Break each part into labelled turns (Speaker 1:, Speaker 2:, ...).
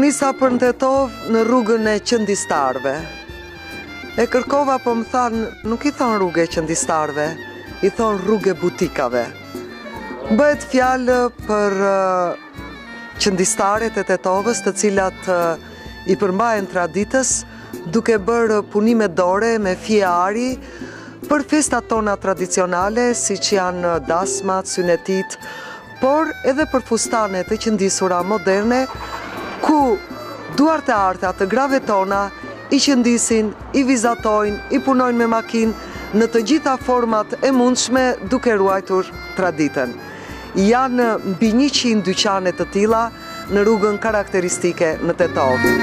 Speaker 1: nisa për në Tetov në rrugën e qëndistarve. E kërkova po më thanë, nuk i thonë rrugë e qëndistarve, i thonë rrugë e butikave. Bëhet fjalë për qëndistaret e Tetovës, të cilat i përmbahen traditës, duke bërë punime dore me fije ari për festat tona tradicionale, si që janë dasmat, synetit, por edhe për fustane të qëndisura moderne, ku duart e arta të grave tona i qëndisin, i vizatojnë, i punojnë me makinë në të gjitha format e mundshme duke ruajtur traditën. Janë mbi 100 dyqane të tilla në rrugën karakteristike në Tetovë.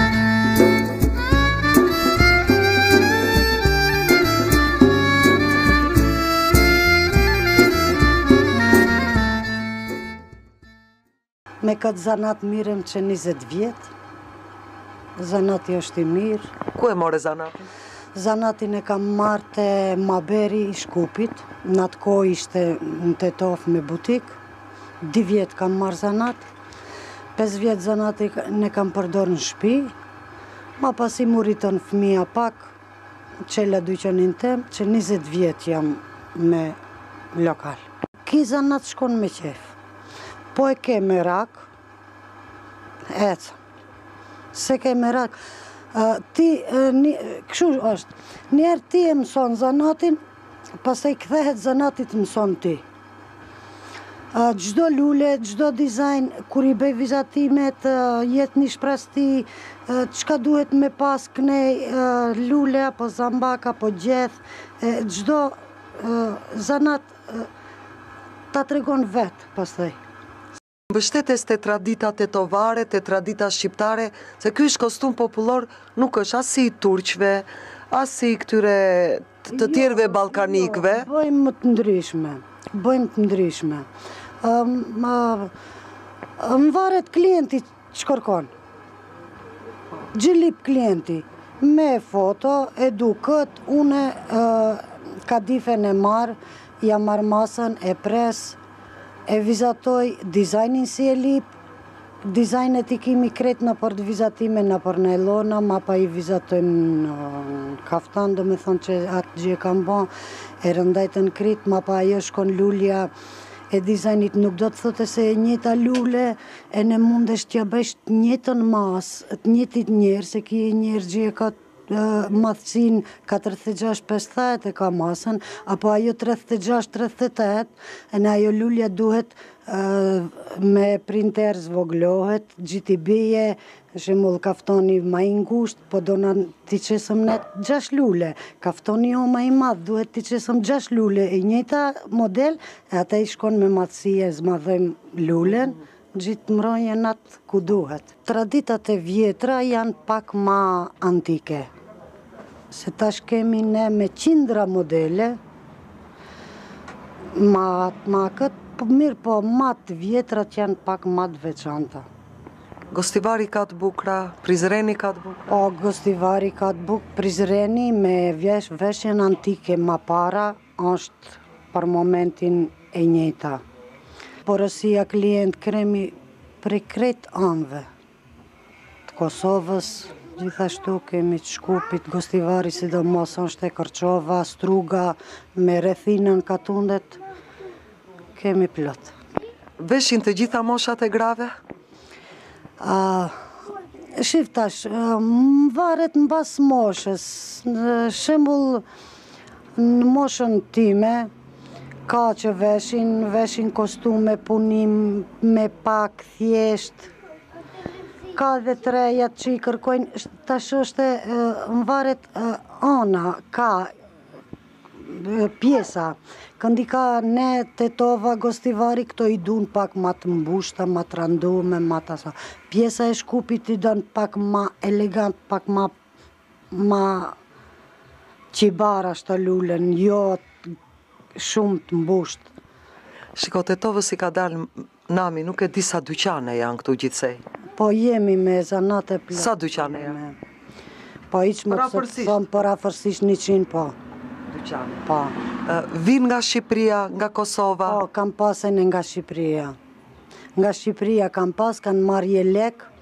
Speaker 2: Me këtë zanat mirëm që 20 vjetë, zanati është i mirë.
Speaker 1: Ku e more zanatin?
Speaker 2: Zanatin e kam marrë të Maberi i Shkupit, në atë kohë ishte në Tetovë me butik, 2 vjetë kam marrë zanat, 5 vjetë zanati ne kam përdorë në shpi, ma pasi mu rritën fëmija pak, qela dyqanin tem, që 20 vjetë jam me lokal. Ki zanat shkon me qef. Po e ke me rak, ecë. Se ke me rak, kështu është, njerë ti e mëson zanatin, pastaj kthehet zanatit mëson ti. Gjdo lule, gjdo dizajn, kur i bëj vizatimet, jetë një shprasti, qka duhet me pas kënej lule, apo zambak, apo gjeth, gjdo zanat ta tregon vetë, pastaj.
Speaker 1: Mbështetes të tradita tetovare, të tradita shqiptare, se ky është kostum popullor, nuk është as si i turqve, as si këtyre të tjerëve ballkanikëve.
Speaker 2: Bëjmë të ndryshme, Më varet klienti që kërkon. Gjilip klienti, me foto, edu këtë, une kadifen e marë, ja marë masën, e presë, e vizatoj dizajnin si e lip, dizajnet i kimi kretë në për vizatime në për nailona, ma pa i vizatojmë në kaftan, do me thonë që atë gjë kam bon, e rëndajtë në kritë, ma pa ajo shkon lulja e dizajnit, nuk do të thote se e njëta lule, e ne mundesh t'ja bësh të njëtën masë, të njëtit njerë, se ki njerë gjë ka madhësin 46-50 e ka masën, apo ajo 36-38, e në ajo lulja duhet me printer zvoglohet, gjithi bije, shemull kaftoni ma i ngusht, po do në t'i qesëm ne 6 lule, kaftoni jo ma i madhë, duhet t'i qesëm 6 lule, e njëta model, e ata i shkon me madhësi e zmadhojmë lulen, gjithë mronje natë ku duhet. Traditat e vjetra janë pak ma antike. Se tash kemi ne me qindra modele, ma këtë mirë, po matë vjetrat janë pak matë veçanta.
Speaker 1: Gostivari ka të bukra, Prizreni ka të bukra?
Speaker 2: O, Gostivari ka të bukra, Prizreni me veshjen antike ma para, është për momentin e njëta. Porosia klient kremi për krejt anëve, të Kosovës, gjithashtu kemi të Shkupit, Gostivari, sidomos është e Kërqova, Struga, me rethinën katundet, kemi plot.
Speaker 1: Veshin të gjitha moshat e grave?
Speaker 2: Shiftash, varet në bas moshës, shembull në moshën time, ka që veshin kostume, punim me pak thjesht, ka dhe trejat që i kërkojnë, tash është më varet ana, ka pjesa, këndi ka ne Tetova, Gostivari, këto i dun pak ma të mbushta, ma të randume, ma të asa. Pjesa e Shkupit i dun pak ma elegant, pak ma qibara shtë lulen, jo shumë të mbusht.
Speaker 1: Shiko, Tetovës i ka dalë nami, nuk e di sa dyqane janë këtu gjithsej.
Speaker 2: Po jemi me zanate plot.
Speaker 1: Sa dyqane janë?
Speaker 2: Po iq më të thonë për afërsisht 100, po.
Speaker 1: Dyqane?
Speaker 2: Po.
Speaker 1: Vin nga Shqipëria, nga Kosova?
Speaker 2: Po, kam pasen nga Shqipëria. Nga Shqipëria kam pas, kanë marrje lek,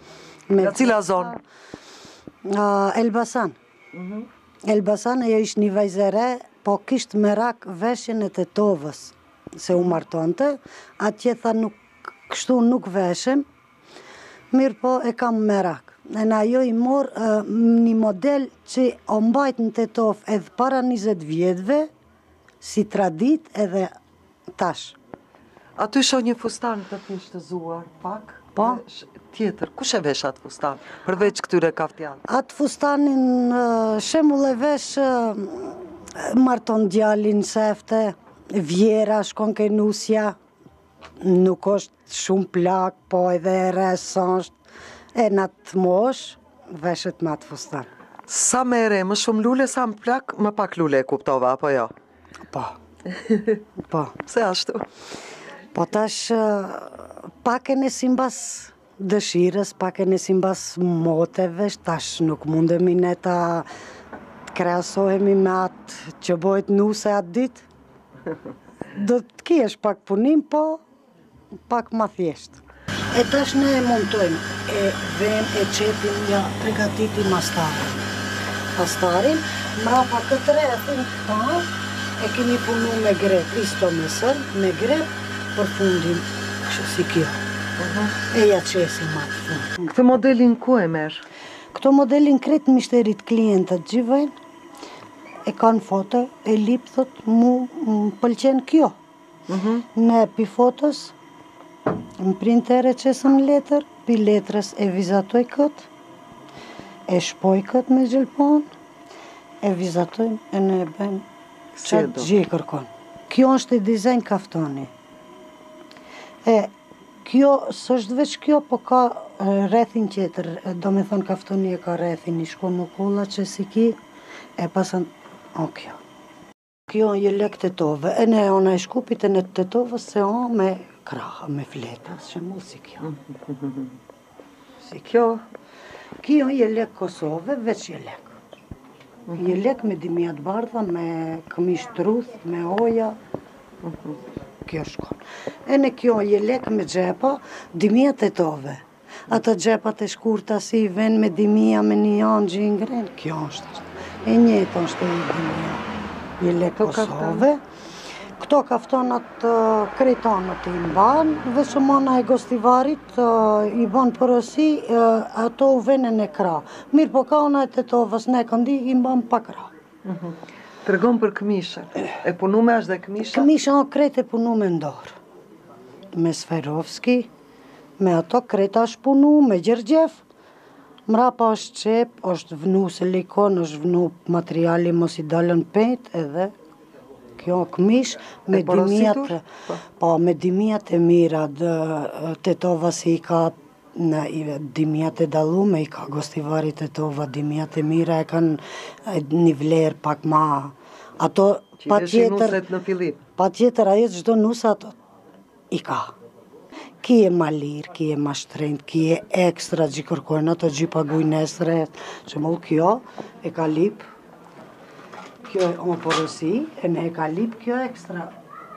Speaker 1: Nga cila zonë?
Speaker 2: Elbasan. Elbasan ajo ishte një vajzë e re, po kishte merak veshjen e tetovës, se u martonte, atje tha kështu nuk veshem, mirë po e kam merak. E në ajo i morë një model që o mbajt në tetov edhe para 20 vjetëve, si tradit edhe tash.
Speaker 1: Aty shoh një fustan të tishtëzuar pak.
Speaker 2: Po.
Speaker 1: Tjetër, kush e vesh atë fustan? Përveç këtyre kaftianëve.
Speaker 2: Atë fustanin shemull e vesh marton djalin sefte, vjera shkon ke nusja, nuk është shumë plak, po edhe resosht, e në atë mosh, veshet me atë fustan.
Speaker 1: Sa me re, më shumë lule, sa më plak, më pak lule e kuptova, apo jo?
Speaker 2: Po. Po.
Speaker 1: Pse ashtu?
Speaker 2: Po tash pak e në simbas dëshirës, pak e në simbas moteve, tash nuk mundemi ne ta krahasohemi me atë që bojt nuse atë ditë. Do të kesh pak punim, po pak ma thjesht. E tash ne e montojmë, e vem, e qepim, ja pregatitim astarin. Astarin, mrapa këtë rethin këta, e kemi punu me grep, isto mesër, me grep, për fundin, kështë si kjo. E ja qesim atë fund.
Speaker 1: Këtë modelin ku e merë?
Speaker 2: Këto modelin kretë mishterit klientët gjivajnë, e kanë foto, e lip, thot, mu pëlqen kjo. Ne pi fotos, më printere qesëm letër, pi letrës e vizatoj këtë, e shpoj këtë me gjelpon, e vizatojmë, e ne e bëjmë qatë gjë kërkon. Kjo është i dizajn kaftoni. Kjo s'është veç kjo, po ka rrethin tjetër, do me thonë kaftoni e ka rrethin, i shkon në kolla që si ki, e pasën, kjo. Kjo je lek tetove, e ne ona e shkupit e në tetove se me krahë, me fleta, që mu si kjo. Si kjo. Kjo je lek Kosove, veç je lek. Je lek me dimijat bardha, me këmish truth, me oja. Kjo shkon. E në kjo je lek me gjepa, dimija tetove. Ata gjepat e shkurta si ven me dimija, me një janë gjingren, kjo është. E njëtë është e dimija. Je lek Kosove. Këto kaftonat kretanët i mbanë, dhe që mana e gostivarit i banë përësi, ato u venën e kra. Mirë po ka ona e tetovës, ne këndi i mbanë pa kra.
Speaker 1: Tregon për këmishën. E punu me është dhe këmisha?
Speaker 2: Këmisha o kretë e punu me ndorë. Me Sferovski, me ato kreta është punu, me Gjergjef. Mrapa është qep, është vnu silikon, është vnu materiali mos i dalën pet edhe kjo këmish me dimijat, po me dimijat e mira, tetova si i ka në dimijat e dalume, i ka gostivari tetova, dimijat e mira e kanë një vlerë pak ma. Ato pa tjetër ajo çdo nusë ato i ka. Ki e ma lirë, ki e ma shtrejnë, ki e ekstra gjë kërkojnë, ato gjë pagujnë esre, që më kjo e ka lip, kjo e më porosi, e me e ka lip kjo ekstra.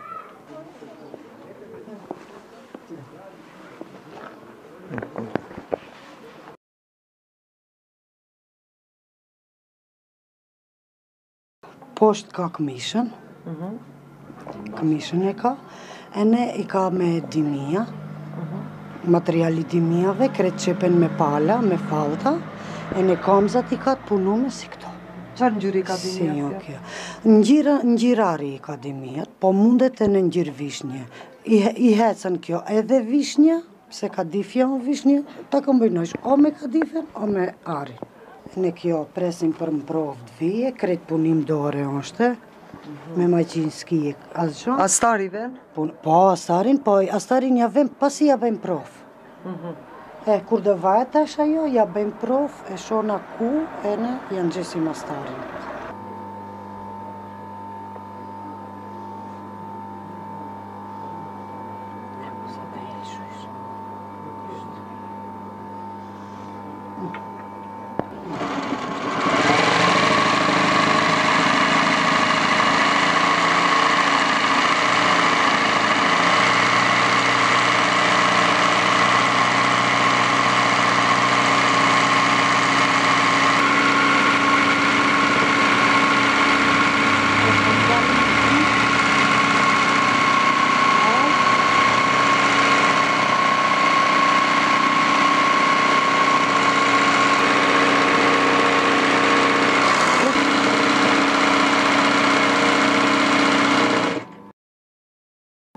Speaker 2: Poshtë ka këmishën, këmishën e ka, e ne i ka me dimija, materiali dimijave, kretë qepen me pala, me falta, e ne kamzat i ka të punu me si këto.
Speaker 1: Qarë ngjyri ka dimijat?
Speaker 2: Ngjirari i ka dimijat, po mundet e në ngjirë vishnje. I hecën kjo edhe vishnje, se ka difja o vishnje, ta këmbëjnojsh o me kadifën, o me ari. Në kjo presim për më provë të vije, kretë punim dore është, me maqinski asë gjonë.
Speaker 1: Astari ven?
Speaker 2: Po, astarin ja vem, pasi ja vem provë. Kur dhe vajet është ajo, ja vem provë, e shona ku, e ne janë gjesim astarin.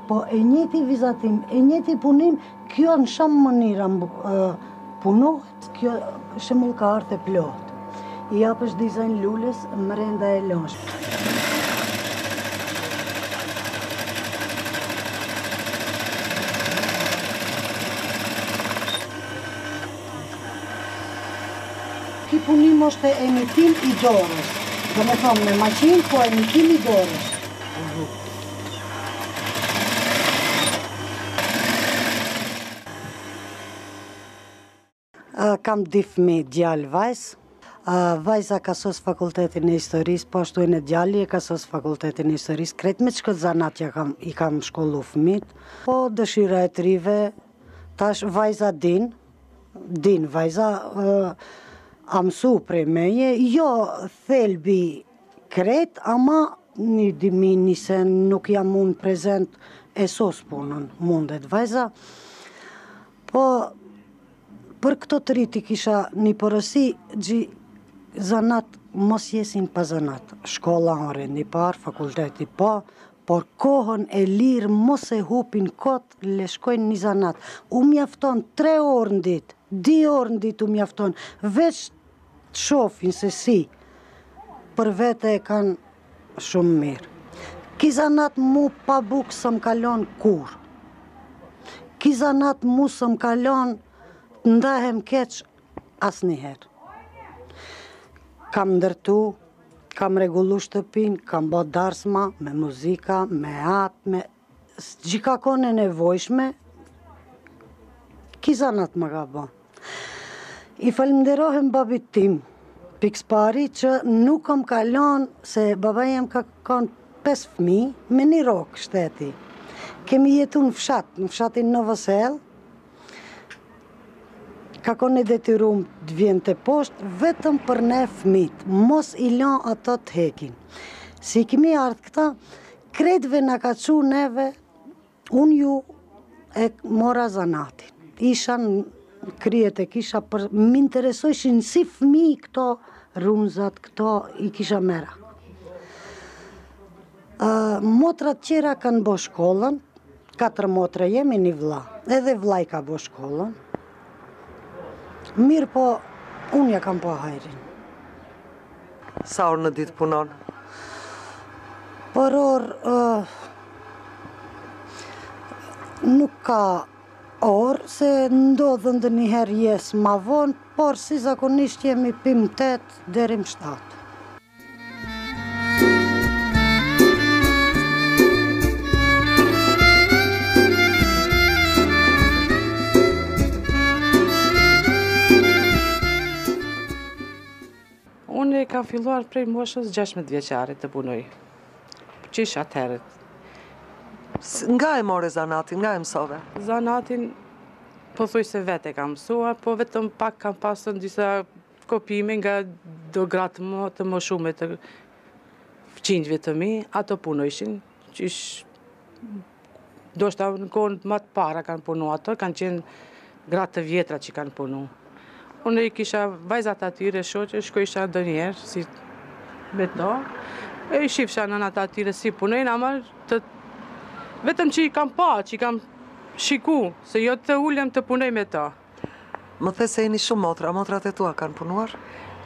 Speaker 2: Po e njëti vizatim, e njëti punim, kjo në shumë mënyra punohet, kjo shembull ka ardhe plot. I japësh dizajn lules mrenda e lonsh. Ky punim është emitim i dorës. Do me thonë me maqinë, po emitim i dorës. Kam di fëmijë, djalë, vajzë. Vajza ka sos fakultetin e historisë, po ashtu e në djali e ka sos fakultetin e historisë. Kretë me çka zanat i kam shkollu fëmijët. Po dëshira e trive, tash vajza din vajza a mësu prej meje, jo thelbi kret, ama një dimini se nuk jam unë prezent e sos punën, mundet vajza. Po për këto të rriti kisha një porosi, zanat mos jesin pa zanat. Shkolla në rendi parë, fakulteti po, por kohën e lirë mos e hupin kot, le shkojnë një zanat. U mjafton 3 orë në ditë, 2 orë në ditë u mjafton, veç të shofin se si, për vete e kanë shumë mirë. Ki zanat mu pa bukë së më kalon kur. Ki zanat mu së më kalon ndahem keq asniherë. Kam ndërtu, kam regullu shtëpin, kam bo darsma me muzika, me atë, me gjika kone nevojshme, ki zanat më ka bo. I falimderohem babit tim, pikspari që nuk më kalon, se baba jem ka konë 5 fëmijë, me një rokë shteti. Kemi jetu në fshatin Novosel, ka konë e detyrum të vjen të poshtë, vetëm për ne fëmijët, mos i lan ato të hekin. Si kemi ardhë këta, kretve në ka qu neve, unë ju e mora zanatin. Isha në kryet e kisha, për më interesojshin si fëmijë këto runzat, këto i kisha mera. Motrat qera kanë bo shkollën, 4 motra jemi një vlla, edhe vllai ka bo shkollën. Mirë po, unë ja kam po hajrin.
Speaker 1: Sa orë në ditë punon?
Speaker 2: Për orë, nuk ka orë, se ndodhën dhe njëherë jesë ma vonë, por si zakonisht jemi pim 8 deri më 7.
Speaker 3: Unë kam filluar prej moshës 16 vjeçare të punoj. Qish atëherët.
Speaker 1: Nga e more zanatin, nga e mësove?
Speaker 3: Zanatin, po thuj se vete kam mësuar, po vetëm pak kam pasur disa kopime nga do gratë më të më shume të fqinjve të mi, ato punojshin, qish do shta në kohën më të para kanë punu ato, kanë qenë gratë të vjetra që kanë punu. Unë i kisha vajzat atyre shoqe, shkojsha do njerë, si me to, e i shifsha në natë atyre si punojnë, ama vetëm që i kam pa, që i kam shiku, se jo të ullem të punoj me to.
Speaker 1: Më the se jeni shumë motra, motrat e tua kanë punuar?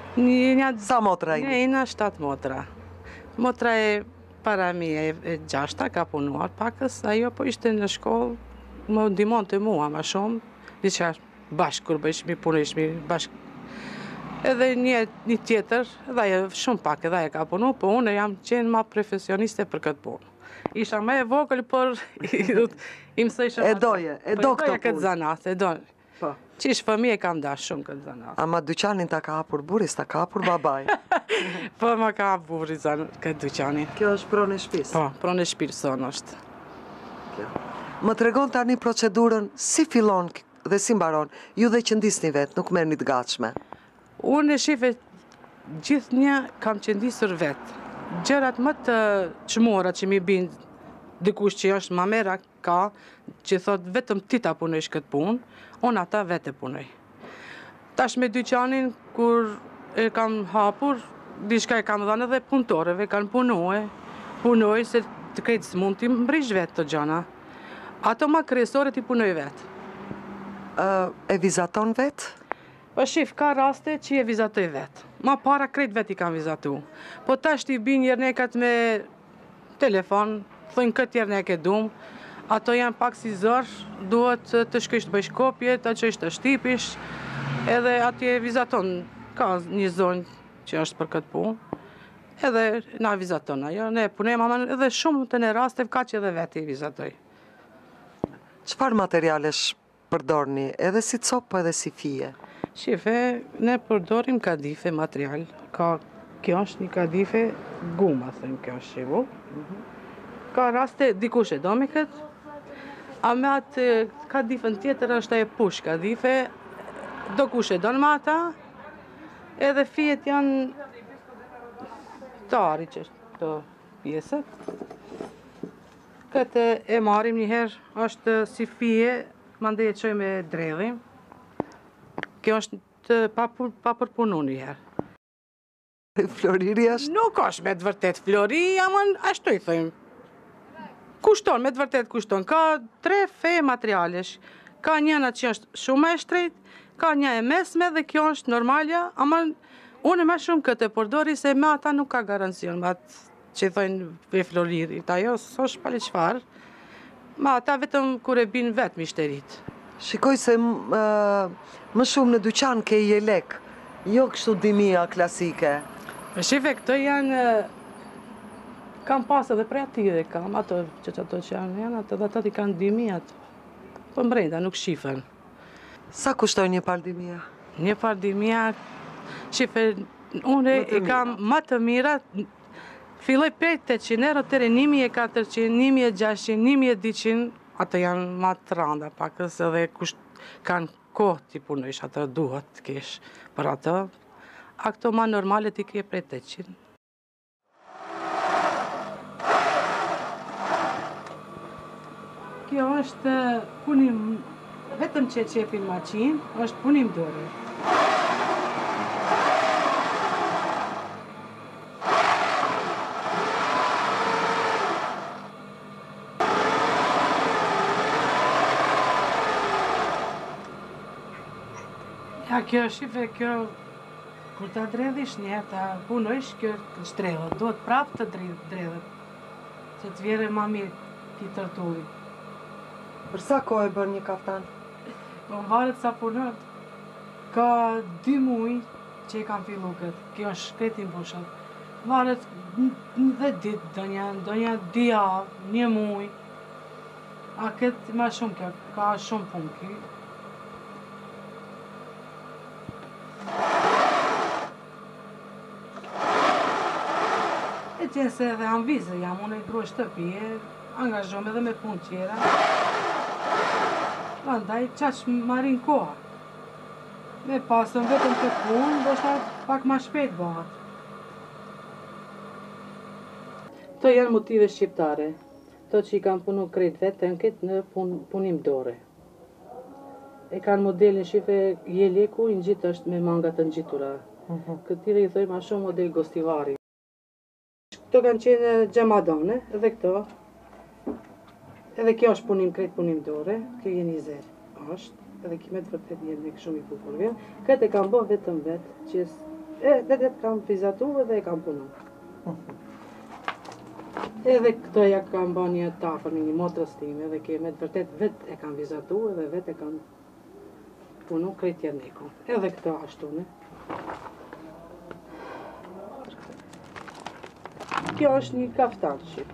Speaker 1: Sa motra jeni?
Speaker 3: Ne jena 7 motra. Motra e para mi e 6 ka punuar pakës, ajo po ishte në shkollë, më ndihmonte mua ma shumë, diçka bashkë kur bëjshmi, punojshmi bashkë. Edhe një tjetër, edhe ajo shumë pak edhe ajo ka punu, po unë jam qenë ma profesioniste për këtë punë. Isha me e vogël, por i mësojshëm...
Speaker 1: E do këto punë?
Speaker 3: Këtë zanat, e do. Qish fëmije kam dash shumë këtë zanat.
Speaker 1: Ama dyqanin ta ka hapur buri, s'ta ka hapur babaj?
Speaker 3: Po ma ka hapur buri këtë dyqanin.
Speaker 1: Kjo është pronë e shtëpisë?
Speaker 3: Po, pronë e shtëpisë sonë është.
Speaker 1: Më tregon tani procedurën si fillon dhe si mbaron, ju dhe qëndisni vetë, nuk merrni të gatshme.
Speaker 3: Unë e shife gjithë një kam qëndisur vetë. Gjërat më të çmora që mi bindë dikush që është ma mera ka, që thot vetëm ti ta punojsh këtë punë, unë ata vete punoj. Tash me dyqanin, kur e kam hapur, diçka e kam dhënë edhe punëtorëve, kanë punoj se të krejtë së mund t'i mbrish vetë të gjana. Ato ma kryesore ti punoj vetë.
Speaker 1: E vizaton vetë?
Speaker 3: Po shif, ka raste që e vizatoj vetë. Ma para krejt vetë i kam vizatu. Po tash t'i bin jernekat me telefon, thojnë këtë jernek e dum, ato janë pak si zërë, duhet të shkësh të bëjsh kopje, të qësh të shtipish, edhe atje vizaton. Ka një zonë që është për këtë punë, edhe na vizaton ajo. Ne punojmë ama edhe shumë të në raste ka që edhe vetë i vizatoj.
Speaker 1: Çfarë materialesh përdorni, edhe si copë edhe si fije?
Speaker 3: Shife, ne përdorim kadife material. Kjo është një kadife guma, thëmë kjo është shivu. Ka raste dikush e do me këtë, a me atë kadifën tjetër është e push kadife, do kush e do në ata, edhe fijet janë të ari që është të pjesët. Këtë e marim njëherë, është si fije, mande e qoj me dredhim. Kjo është të pa përpunu njëherë.
Speaker 1: Floriri është?
Speaker 3: Nuk është me të vërtet flori, amon ashtu i thëjmë. Kushton, me të vërtet kushton. Ka 3 fe materialesh. Ka njëna që është shumë e shtrejt, ka një e mesme dhe kjo është normalja, amon unë me shumë këtë e përdori se me ata nuk ka garancion, me atë që i thëjnë ve floririt. Ajo s'është pali qfarë, ma ata vetëm kur e bin vetë mishterit.
Speaker 1: Shikoj se më shumë në dyqan ke jelek, jo kështu dimia klasike.
Speaker 3: Me shife, këto janë, kam pas edhe prej atyre kam, ato që janë, ato dhe ato i kanë dimijat, po mbrenda, nuk shifen.
Speaker 1: Sa kushtoj një par dimia?
Speaker 3: Një par dimia, shife, unë i kam më të mira, filloj prej 800 euro, tere 1400, 1600, 1200, ato janë ma të randa pakës edhe kanë kohë t'i punojsh, ato duhet t'kesh për ato. A këto ma normale t'i ke prej 800. Kjo është punim, vetëm që qepin maqinë, është punim dore. Ja, kjo shife, kjo, kur ta dredhish një, ta punojsh, kjo shtredhët, duhet prapë të dredhët, që të vjere ma mirë ti tërtulli.
Speaker 1: Për sa kohë e bën një kaftan?
Speaker 3: Po më varet sa punojt, ka 2 muaj që e kam fillu këtë, kjo është shkretin pushat. Varet 10 ditë, do një 2 javë, 1 muaj, a këtë ma shumë kjo, ka shumë punë kjo. E qenë se edhe anvizë jam, unë e groj shtëpije, angazhom edhe me punë tjera. Prandaj qaç marin koha. Me pasën vetëm të punë, do shta pak ma shpejt bëhat. Këto janë motive shqiptare. Këto që i kam punu krejt vetën këtë në punim dore. E kanë modelin shife jeleku, i ngjitë është me mangat të ngjitura. Këtire i thojnë ma shumë model gostivari. Këto kanë qenë gjemadane, edhe këto. Edhe kjo është punim, krejt punim dore, kjo je 20 është, edhe kimet vërtet jenë me shumë i pukurve. Këtë e kam bo vetëm vetë, që vetë kam fizatu edhe e kam punu. Edhe këto ja kam bo një tafër, një motrës time, edhe kimet vërtet vetë e kam vizatu edhe vetë e kam punu krejt jerneku. Edhe këto ashtu, ne. Kjo është një kaftan shqip.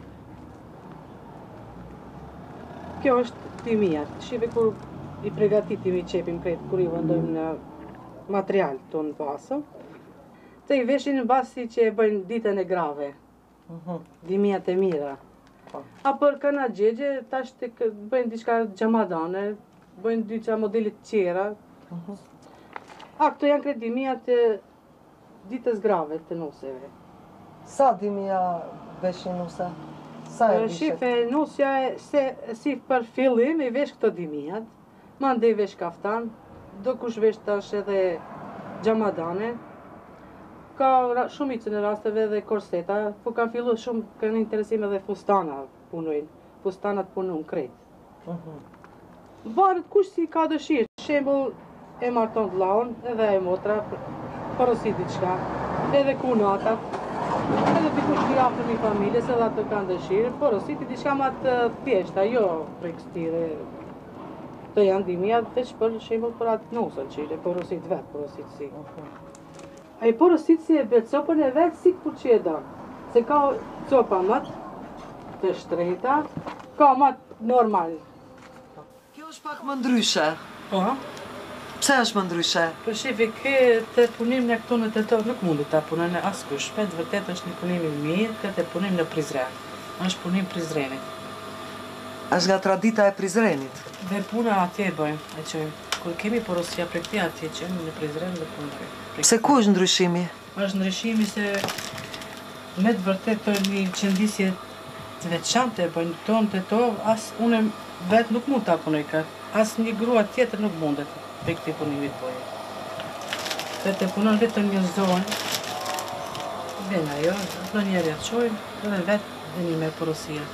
Speaker 3: Kjo është timijat. Shive kur i pregatitimi qepim krejt, kur i vëndojmë në material të në pasë, të i veshin në basi që e bëjnë ditën e grave. Dimijat e mira. A për këna gjegje, tash të bëjnë diçka gjamadane, bëjnë diçka modelit tjera. A këto janë krejt dimijat e ditës grave të nuseve.
Speaker 1: Sa dimia veshin nusa? Sa e vishet?
Speaker 3: Shife, nusja si për fillim i vesh këto dimijat, mande i vesh kaftan, do kush vesh tash edhe gjamadane. Ka shumicën e rasteve edhe korseta, po kanë fillu shumë, kanë interesim edhe fustana punojnë. Fustanat punojnë krejt. Varet kush si ka dëshirë. Shembull, e marton vllaun, edhe e motra, porosit diçka, edhe kunatat, edhe dikush i afër një familjes, edhe ato kanë dëshirë, porositi diçka ma të thjeshta, jo prekstire. Të janë dimja veç për shembull për atë nosën që e porosit vetë, porosit si. Ai porosit si e vetë copën e vetë si kur që e do. Se ka copa më të shtrejta, ka më normal.
Speaker 1: Kjo është pak më ndryshe.
Speaker 3: Po,
Speaker 1: Pse është më ndryshe?
Speaker 3: për shefi këtë punim në këtu në Tetor nuk mundi ta punoj në askush. Me të vërtet është një punim i mirë, këtë punim në Prizren. Është punim Prizrenit.
Speaker 1: Është nga tradita e Prizrenit.
Speaker 3: Dhe puna atje e bëjmë, e qojmë. Kur kemi porosia prej këtij atje qojmë në Prizren dhe punojmë.
Speaker 1: Pse ku është ndryshimi?
Speaker 3: Është ndryshimi se me të vërtet të një qëndisje të veçante e bëjnë tonë të to, as unë vetë nuk mund ta punoj këtë. As një grua tjetër nuk mundet për këti punimit bëjë. Dhe të punon vetëm një zonë, vjen ajo, në njerë atë qojmë, edhe vetë dhe një me porosia.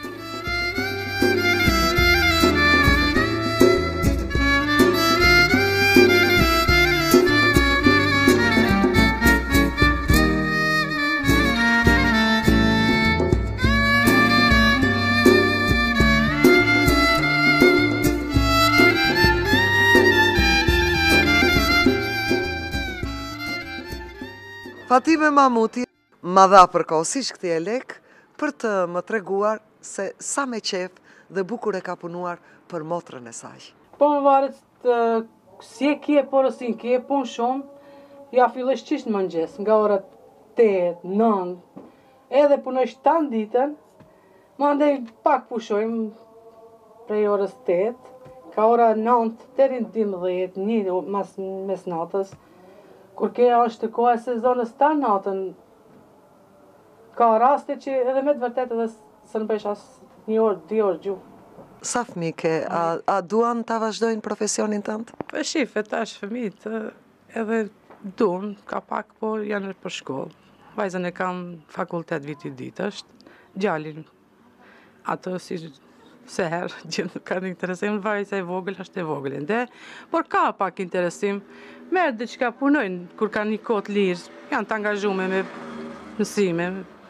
Speaker 1: Fatime Mamuti ma dha përkohësisht këtij e lek për të më treguar se sa me qef dhe bukur e ka punuar për motrën e saj.
Speaker 3: Po më varet si e kje porosin, kje punë shumë, ja filloj shqisht në mëngjes, nga ora 8, 9, edhe punoj 7 ditën, ma ndej pak pushojmë prej orës 8, ka ora 9, deri në 12, 1 mas mes natës, kur ke është koha e sezonës ta natën, ka raste që edhe me të vërtet edhe së në bëjsh as 1 orë, 2 orë gjuhë.
Speaker 1: Sa fëmijë ke? A duan ta vazhdojnë profesionin tënd?
Speaker 3: Po shife tash fëmijët edhe duan, ka pak, po janë për shkollë. Vajzën e kam fakultet viti ditë është, gjallin. Ato si se herë gjithë kanë interesim, vajza e vogël është e vogël ende, por ka pak interesim. Merë diçka punojnë, kur kanë një kohë të lirë, janë të angazhume me mësime,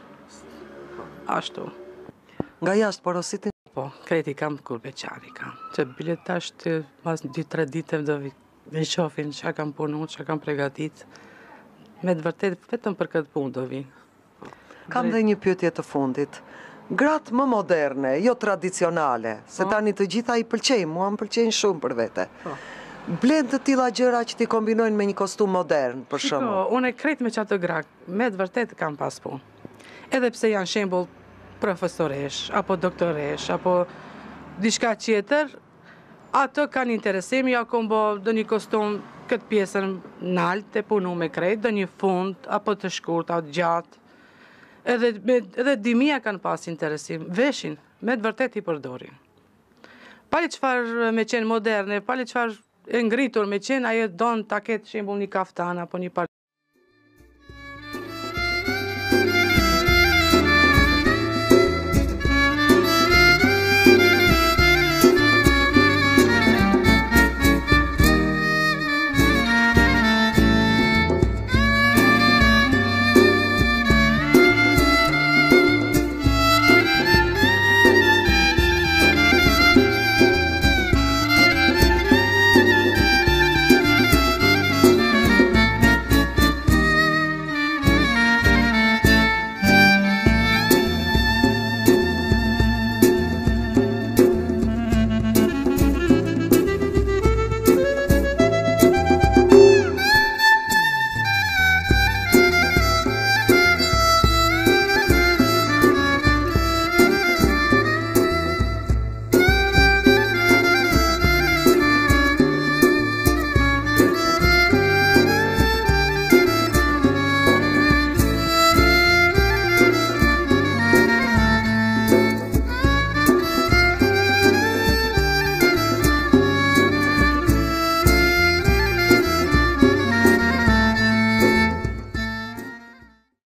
Speaker 3: ashtu.
Speaker 1: Nga jashtë porositin?
Speaker 3: Po, kreti kam kur beqari kam. Që bilet tash të mas 2-3 ditë do vi shofin që kam punu, që kam pregatit. Me të vërtet, vetëm për këtë punë do vi.
Speaker 1: Kam dhe një pyetje të fundit. Gratë më moderne, jo tradicionale, se tani të gjitha i pëlqejnë, mua më pëlqejnë shumë për vete. Blen të tilla gjëra që ti kombinojnë me një kostum modern, për shembull.
Speaker 3: Shiko, unë e krejt me qatë grak, me të vërtet kam pas punë. Edhe pse janë shembull profesoresh, apo doktoresh, apo diçka tjetër, ato kanë interesim, ja kom bo do një kostum këtë pjesën nalt e punu me krejt, do një fund, apo të shkurt, apo gjatë. Edhe dimia kanë pas interesim, veshin, me të vërtet i përdorin. Pali qëfar me qenë moderne, pali qëfar e ngritur me qenë, ajo donë ta ketë shembull një kaftan, apo një